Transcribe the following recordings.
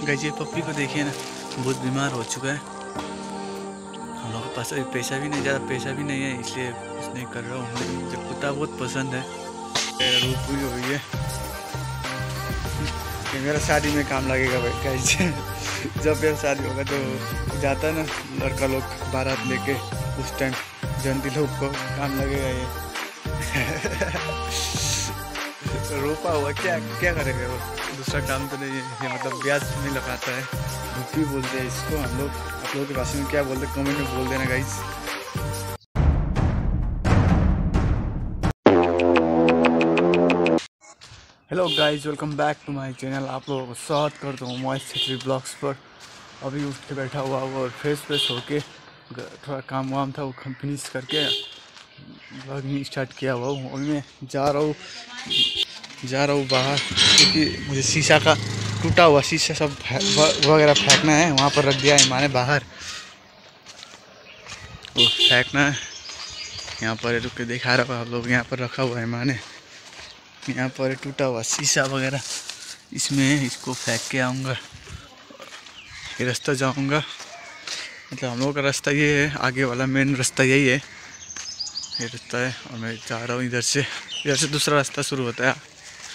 Guys ये पप्पी को देखिए ना, बहुत बीमार हो चुका है। हम लोग के पास अभी पैसा भी नहीं, ज़्यादा पैसा भी नहीं है, इसलिए कुछ नहीं कर रहा हूँ। लेकिन मुझे कुत्ता बहुत पसंद है। रूप पूरी हो गई है कि मेरा शादी में काम लगेगा भाई गाइस। जब मेरा शादी होगा तो जाता है ना लड़का लोग बारात लेके, उस टाइम जयंती लोग को काम लगेगा ये। रोपा हुआ क्या क्या करेगा वो, दूसरा काम तो नहीं है ये। मतलब ब्याज नहीं लगाता है, भुट्टी बोलते हैं इसको हम लोग। आप लोगों के भाषा में क्या बोलते हैं कमेंट में बोल देना guys. Hello guys, welcome back to my channel. आप लोगों को स्वागत करता हूँ मॉइस छतरी ब्लॉग्स पर। अभी उठ के बैठा हुआ और फ्रेश होके थोड़ा काम वाम था वो फिनिश करके ब्लॉगिंग स्टार्ट किया हुआ हूँ। अभी मैं जा रहा हूँ बाहर, क्योंकि मुझे शीशा का टूटा हुआ शीशा सब वगैरह फेंकना है। वहाँ पर रख दिया है माँ ने बाहर, वो फेंकना है। यहाँ पर रुक के दिखा रहा हूँ आप लोग, यहाँ पर रखा हुआ है माँ ने। यहाँ पर टूटा हुआ शीशा वगैरह इसमें, इसको फेंक के आऊँगा, ये रास्ता जाऊँगा। मतलब हम लोगों का रास्ता ये है, आगे वाला मेन रास्ता यही है, ये रास्ता है। और मैं जा रहा हूँ इधर से दूसरा रास्ता शुरू होता है।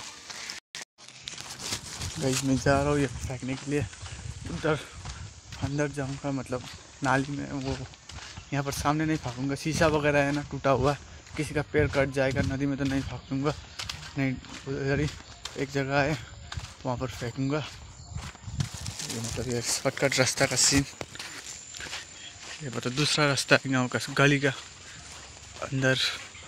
गाइस मैं जा रहा हूँ ये फेंकने के लिए, उधर अंदर जाऊँगा, मतलब नाली में। वो यहाँ पर सामने नहीं फेंकूँगा, शीशा वगैरह है ना टूटा हुआ, किसी का पैर कट जाएगा, नदी में तो नहीं फेंकूँगा। नहीं, उधर ही एक जगह है वहाँ पर फेंकूँगा। ये मतलब ये शॉर्टकट रास्ता का सीन। ये मतलब दूसरा रास्ता है गाँव का, गली का अंदर।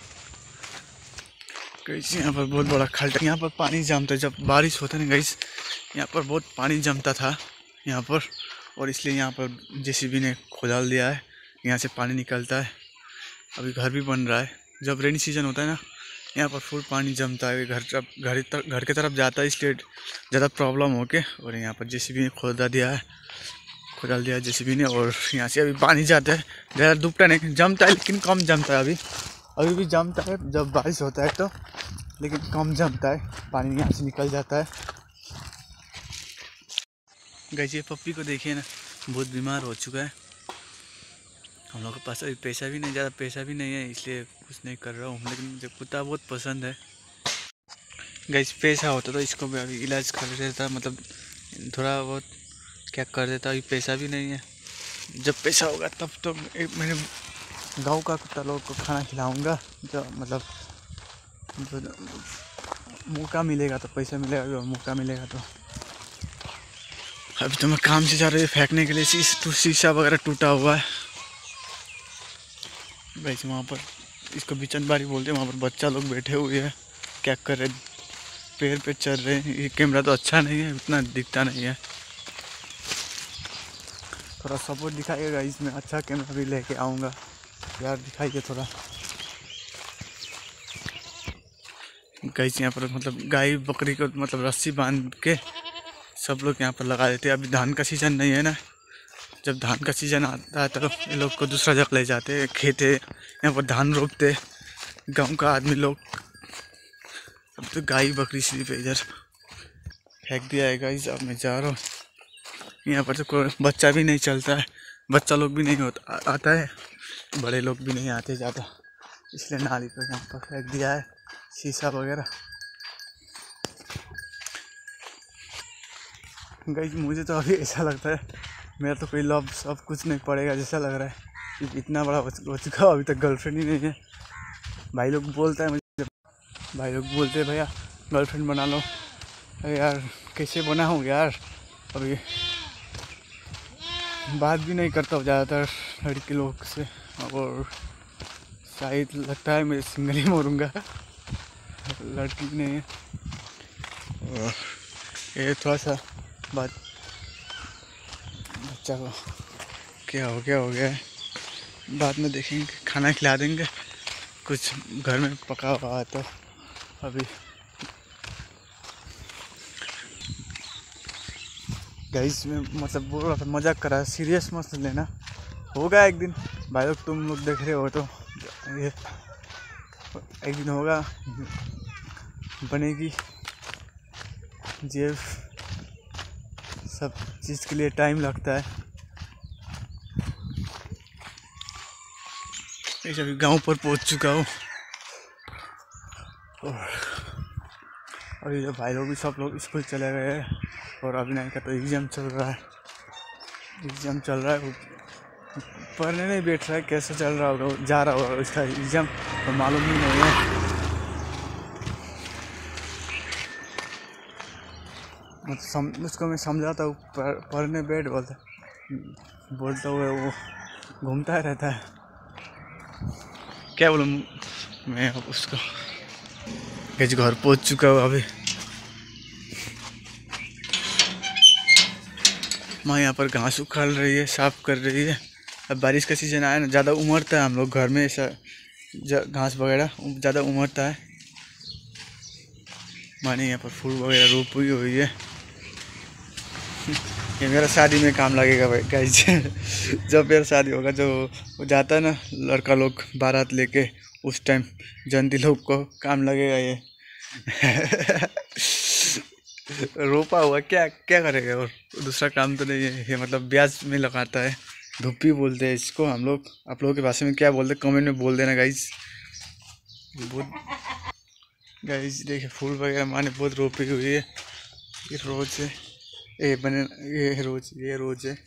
गाइस यहाँ पर बहुत बड़ा खाल्टा, यहाँ पर पानी जमता है जब बारिश होता है ना गाइस। यहाँ पर बहुत पानी जमता था यहाँ पर, और इसलिए यहाँ पर जेसीबी ने खोदाल दिया है, यहाँ से पानी निकलता है। अभी घर भी बन रहा है, जब रेनी सीजन होता है ना यहाँ पर फुल पानी जमता है, घर के तरफ जाता है, इसलिए ज़्यादा प्रॉब्लम हो के। और यहाँ पर जेसीबी ने खोदाल दिया है जेसीबी ने, और यहाँ से अभी पानी जाता है। ज़्यादा डूबता नहीं, जमता है लेकिन कम जमता है। अभी भी जमता है जब बारिश होता है तो, लेकिन कम जमता है, पानी यहाँ से निकल जाता है। गाइस ये पप्पी को देखिए ना, बहुत बीमार हो चुका है। हम लोग के पास अभी पैसा भी नहीं, ज़्यादा पैसा भी नहीं है, इसलिए कुछ नहीं कर रहा हूँ। लेकिन मुझे कुत्ता बहुत पसंद है। गाइस पैसा होता तो इसको भी अभी इलाज कर देता, मतलब थोड़ा बहुत क्या कर देता। अभी पैसा भी नहीं है, जब पैसा होगा तब तो मैंने गांव का कुत्ता लोग को खाना खिलाऊंगा। जो मतलब जो मौका मिलेगा तो पैसा मिलेगा, जो मौका मिलेगा तो। अभी तो मैं काम से जा रहा हूँ फेंकने के लिए, शीशा वगैरह टूटा हुआ है। गाइस वहाँ पर इसको बिचनबारी बोलते हैं, वहाँ पर बच्चा लोग बैठे हुए हैं, क्या कर रहे, पेड़ पे चढ़ रहे हैं। ये कैमरा तो अच्छा नहीं है, उतना दिखता नहीं है, थोड़ा सपोर्ट दिखाइएगा। इसमें अच्छा कैमरा भी लेके आऊँगा यार, दिखाइए थोड़ा। गाइस यहाँ पर मतलब गाय बकरी को मतलब रस्सी बांध के सब लोग यहाँ पर लगा देते हैं। अभी धान का सीज़न नहीं है ना, जब धान का सीज़न आता है तो ये लोग को दूसरा जगह ले जाते हैं, खेत है यहाँ पर धान रोपते गांव का आदमी लोग। अब तो गाय बकरी सिर्फ इधर फेंक दिया है गाइस। अब मैं जा रहा हूँ, यहाँ पर तो कोई बच्चा भी नहीं चलता है, बच्चा लोग भी नहीं आता है, बड़े लोग भी नहीं आते ज़्यादा, इसलिए नाली पर यहाँ पर फेंक दिया है शीशा वगैरह। गाइस मुझे तो अभी ऐसा लगता है मेरा तो कोई लव सब कुछ नहीं पड़ेगा जैसा लग रहा है। इतना बड़ा हो चुका, अभी तक गर्लफ्रेंड ही नहीं है। भाई लोग बोलता है मुझे, भाई लोग बोलते हैं भैया गर्लफ्रेंड बना लो। अरे यार कैसे बनाऊँ यार, अभी बात भी नहीं करता हूँ ज़्यादातर लड़की लोग से, और शायद लगता है मैं सिंगल ही मरूँगा, लड़की भी नहीं है। और ये थोड़ा सा बात, बच्चा को क्या हो गया है, बाद में देखेंगे, खाना खिला देंगे, कुछ घर में पका हुआ है तो। अभी गाइस में मतलब बोल रहा था, मजाक करा, सीरियस मत लेना, होगा एक दिन। भाई लोग तुम लोग देख रहे हो तो ये एक दिन होगा, बनेगी जेब सब चीज़ के लिए टाइम लगता है। मैं अभी गांव पर पहुंच चुका हूँ और अभी जो भाई लोग भी सब लोग स्कूल चले गए हैं और अभिनय का तो एग्ज़ाम चल रहा है। वो पढ़ने नहीं बैठ रहा है, कैसे चल रहा होगा, जा रहा होगा उसका एग्ज़ाम तो मालूम ही नहीं है। मतलब उसको मैं समझाता हूँ पढ़ने बैठ बोलता हुआ वो घूमता रहता है। क्या बोलूँ मैं उसको। कैसे घर पहुँच चुका हूँ अभी। माँ यहाँ पर घास उखाड़ रही है, साफ कर रही है। अब बारिश का सीज़न आया ना, ज़्यादा उमड़ता है हम लोग घर में ऐसा घास वगैरह ज़्यादा उमड़ता है। माँ ने यहाँ पर फूल वगैरह रोपी हुई है। ये मेरा शादी में काम लगेगा भाई गाइस। जब मेरा शादी होगा, जो वो जाता है ना लड़का लोग बारात लेके, उस टाइम जंती लोग को काम लगेगा ये। रोपा हुआ क्या क्या करेगा और दूसरा काम तो नहीं है ये। मतलब ब्याज में लगाता है, धुप्पी बोलते हैं इसको हम लोग। आप लोगों के भाषा में क्या बोलते हैं कमेंट में बोल देना गाइस। बहुत गाइस देखिए फूल वगैरह माँ ने बहुत रोपी हुई है। ये रोज है, ये रोज है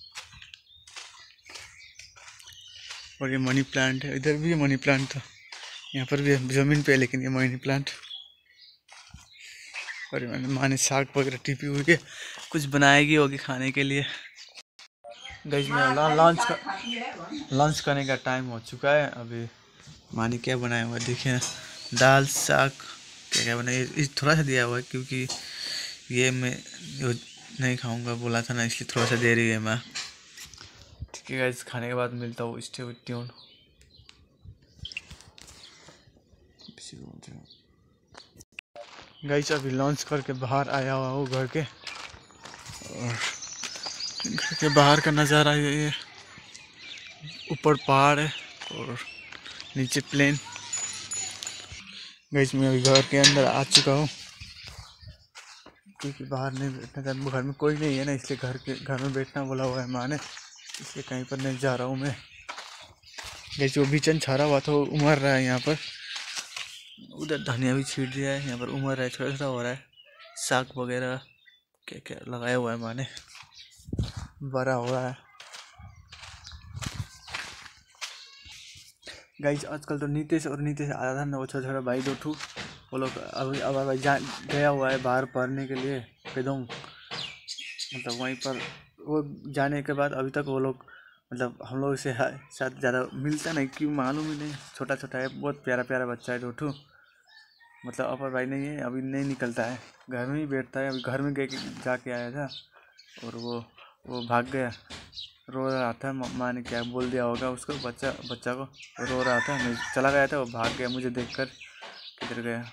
और ये मनी प्लांट है। इधर भी है मनी प्लांट, था यहाँ पर भी है ज़मीन पे, लेकिन ये मनी प्लांट। और माँ ने साग वगैरह टिपी हुई है, कुछ बनाएगी होगी खाने के लिए। गाइस मेरा लंच करने का टाइम हो चुका है। अभी माँ ने क्या बनाया हुआ देखिए, दाल साग क्या क्या बनाया। ये थोड़ा सा दिया हुआ है क्योंकि ये मैं नहीं खाऊंगा बोला था ना, इसलिए थोड़ा सा दे रही है माँ। ठीक है गाइस, खाने के बाद मिलता हूँ। Stay with tune. गाइस अभी लंच करके बाहर आया हुआ हूँ घर के, और घर के बाहर का नज़ारा ये ऊपर पहाड़ है और नीचे प्लेन। गाइस मैं अभी घर के अंदर आ चुका हूँ क्योंकि बाहर नहीं बैठना था, घर में कोई नहीं है ना, इसलिए घर में बैठना बोला हुआ है माँ ने, इसलिए कहीं पर नहीं जा रहा हूँ मैं। गाइस वो बीचन छारा हुआ था वो उमड़ रहा है यहाँ पर। उधर धनिया भी छीट दिया है, यहाँ पर उमड़ रहा है, छोटा छोटा हो रहा है। साग वगैरह क्या क्या लगाया हुआ है माँ ने, बड़ा हो रहा है। गाइस आजकल तो नीतीश आया था ना, वो छोटा छोटा भाई दो ठू, वो लोग अभी अब गया हुआ है बाहर पढ़ने के लिए पेदोंग। मतलब वहीं पर वो जाने के बाद अभी तक वो लोग मतलब हम लोग से शायद ज़्यादा मिलता नहीं, क्यों मालूम ही नहीं। छोटा छोटा है, बहुत प्यारा प्यारा बच्चा है डोठू। मतलब अपर भाई नहीं है, अभी नहीं निकलता है, घर में ही बैठता है। अभी घर में जाके आया था और वो भाग गया, रो रहा था। माँ ने क्या बोल दिया होगा उसको, बच्चा को रो रहा था। मैं चला गया था, वो भाग गया मुझे देखकर, किधर गया।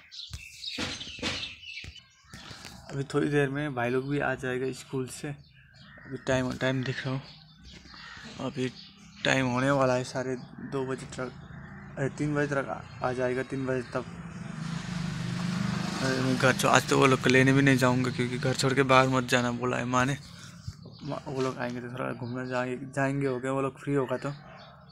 अभी थोड़ी देर में भाई लोग भी आ जाएगा स्कूल से। अभी टाइम दिख रहा हूँ, अभी टाइम होने वाला है 2:30 बजे तक, 3 बजे तक आ जाएगा, 3 बजे तक। मैं घर आज तो वो लोग को लेने भी नहीं जाऊँगा क्योंकि घर छोड़ के बाहर मत जाना बोला है माँ ने। वो लोग आएंगे तो थोड़ा घूमने जाएंगे हो गया, वो लोग फ्री होगा तो।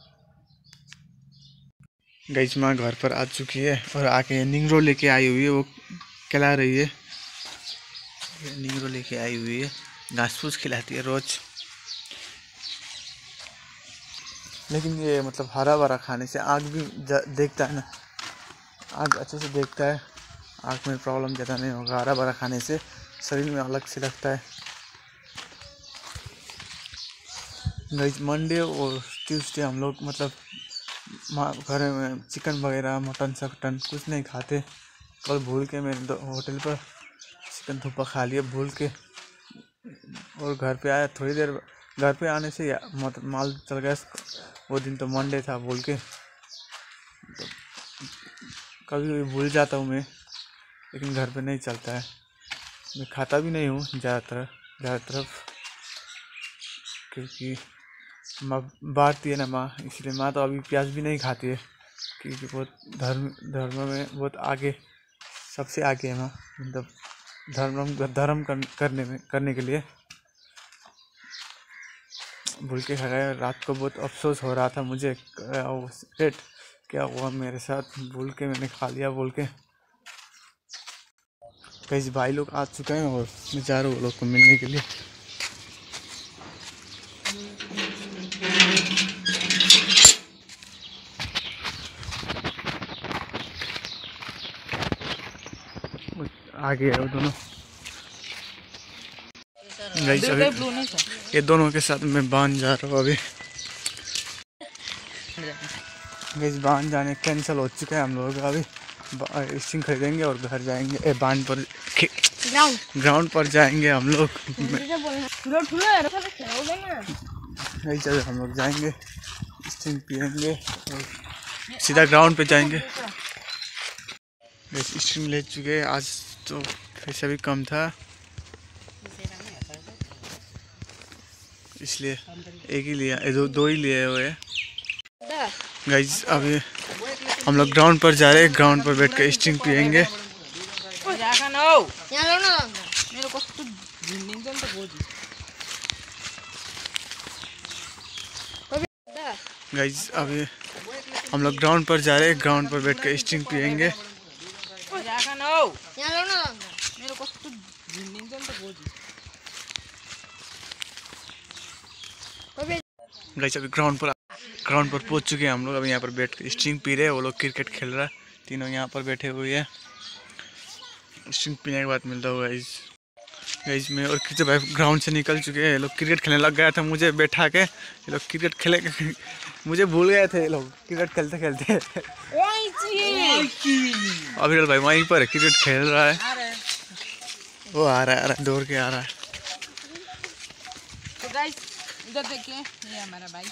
गाइस माँ घर पर आ चुकी है और आके निंगरो लेके आई हुई है, वो खिला रही है। निंगरो लेके आई हुई है, घास फूस खिलाती है रोज। लेकिन ये मतलब हरा भरा खाने से आँख भी देखता है ना, आँख अच्छे से देखता है, आँख में प्रॉब्लम ज़्यादा नहीं होगा। हरा भरा खाने से शरीर में अलग से लगता है। गाइस मंडे और ट्यूसडे हम लोग मतलब घर में चिकन वगैरह मटन सकटन कुछ नहीं खाते। कल भूल के मैंने होटल पर चिकन थुप्पा खा लिया भूल के, और घर पे आया थोड़ी देर। घर पे आने से माल चल गया। वो दिन तो मंडे था भूल के, तो कभी भूल जाता हूँ मैं, लेकिन घर पे नहीं चलता है। मैं खाता भी नहीं हूँ ज़्यादातर क्योंकि माँ बांटती है ना माँ, इसलिए माँ तो अभी प्याज भी नहीं खाती है क्योंकि बहुत धर्म में बहुत आगे, सबसे आगे है माँ। मतलब धर्म करने के लिए। भूल के खा गए। रात को बहुत अफसोस हो रहा था मुझे, क्या हुआ मेरे साथ, भूल के मैंने खा लिया बोल के। कई भाई लोग आ चुके हैं और मैं जा रहा हूँ वो लोग को मिलने के लिए। आगे है वो दोनों गाइस, ये दोनों के साथ मैं बांध जा रहा हूँ अभी। गाइस बांध जाने कैंसिल हो चुका है हम लोगों का। अभी स्टिंग खरीदेंगे और घर जाएंगे, बांध पर ग्राउंड पर जाएंगे हम लोग। नहीं चल, हम लोग जाएंगे स्टिंग पियेंगे और सीधा ग्राउंड पे जाएंगे। स्टिंग ले चुके, आज तो पैसा भी कम था इसलिए एक ही लिया, दो ही लिए हुए। गाइस अभी हम लोग ग्राउंड पर जा रहे हैं, ग्राउंड पर बैठ कर स्टिंग पियेंगे। गाइस अभी हम लोग ग्राउंड पर जा रहे हैं, ग्राउंड पर बैठ कर स्टिंग पियेंगे। गाइस अभी ग्राउंड पर पहुंच चुके हैं हम लोग। अभी यहाँ पर बैठ कर स्टिंग पी रहे हैं, वो लोग क्रिकेट खेल रहा है, तीनों यहाँ पर बैठे हुए हैं। स्टिंग पीने के बाद मिलता हुआ गाइस मैं और किसी भाई ग्राउंड से निकल चुके हैं। ये लोग क्रिकेट खेलने लग गया था मुझे बैठा के। ये लोग क्रिकेट खेले मुझे भूल गए थे ये लोग क्रिकेट खेलते खेलते। अभी भाई वहीं पर क्रिकेट खेल रहा है, वो आ रहा है दौड़ के आ रहा है। तो गाइस इधर देखिए, ये हमारा भाई।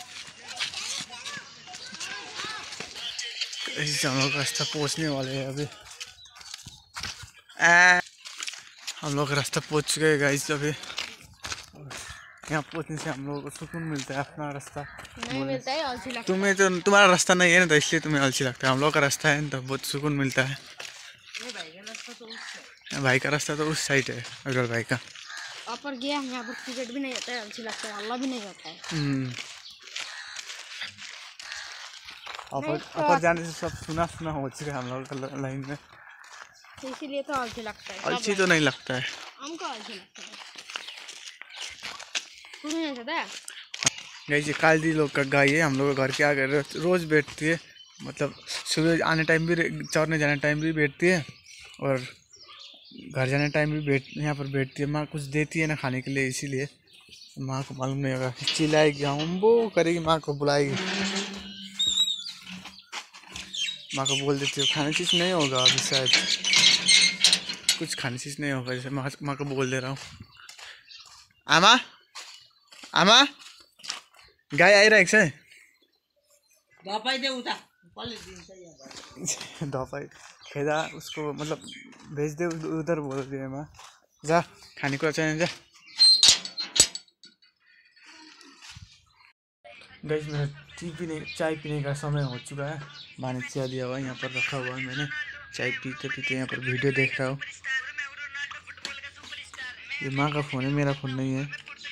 हम लोग रास्ता पहुंचने वाले हैं अभी। हम लोग रास्ता पहुंच चुके हैं गाइस। अभी यहाँ पहुंचने से हम लोगों को सुकून मिलता है। अपना रास्ता नहीं मिलता है, आलसी लगता है। तुम्हें तो तुम्हारा रास्ता नहीं है ना, तो इसलिए तुम्हें आलसी लगता है। हम लोग का रास्ता है तो बहुत सुकून मिलता है। भाई का रास्ता तो उस साइड है, अगर भाई का ऊपर गया, यहाँ पर क्रिकेट भी नहीं होता है, आलसी लगता है, अल्लाह भी नहीं होता है। ऊपर जाने से सब सुना हो चुका है हम लोग का लाइन में, इसीलिए तो आलसी लगता है। आलसी तो नहीं लगता है, हमको आलसी लगता है। कुछ नहीं होता है। गाइस ये कालदी लोग का गाय है, हम लोग घर के आगे रोज बैठती है। मतलब सुबह आने टाइम भी, चौरने जाने टाइम भी बैठती है और घर जाने टाइम भी यहाँ पर बैठती है। माँ कुछ देती है ना खाने के लिए, इसीलिए माँ को मालूम नहीं होगा। चिल्लाएगी, हम वो करेगी, माँ को बुलाएगी, माँ को बोल देती है खाने चीज़ नहीं होगा अभी, शायद कुछ खाने चीज़ नहीं होगा। जैसे माँ को बोल दे रहा हूँ, आमा आमा गाय आई रहेको छ दबाई खेदा उसको, मतलब भेज दे उधर, बोल दिए माँ जा खाने कुरा चाहिए जा। गाइस मेरा चाय पीने का समय हो चुका है। माँ ने चाय दिया हुआ यहाँ पर रखा हुआ है, मैंने चाय पीते पीते यहाँ पर वीडियो देख रहा हूँ। ये माँ का फ़ोन है, मेरा फ़ोन नहीं है।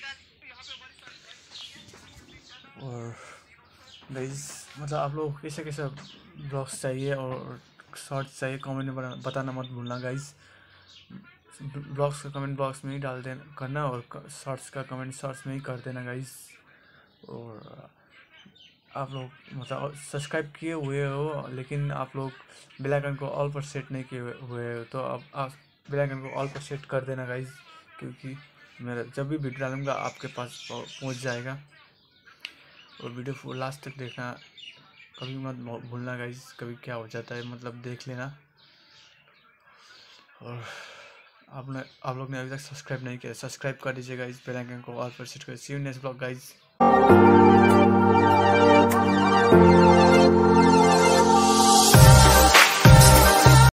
और गाइस मतलब आप लोग कैसे कैसे ब्लॉग्स चाहिए और शॉर्ट्स चाहिए, कमेंट में बताना मत भूलना गाइस। ब्लॉग्स का कमेंट बॉक्स में ही डाल देना करना, और शॉर्ट्स का कमेंट शॉर्ट्स में ही कर देना गाइस। और आप लोग मतलब सब्सक्राइब किए हुए हो, लेकिन आप लोग बेल आइकन को ऑल पर सेट नहीं किए हुए हो, तो अब आप बेल आइकन को ऑल पर सेट कर देना गाइस, क्योंकि मेरा जब भी वीडियो डालूँगा आपके पास पहुंच जाएगा। और वीडियो लास्ट तक देखना, कभी मत भूलना गाइस। कभी क्या हो जाता है मतलब देख लेना। और आप लोग ने अभी तक सब्सक्राइब नहीं किया, सब्सक्राइब कर दीजिए गाइस, बेल आइकन को ऑल पर सेट कर। See you next blog guys.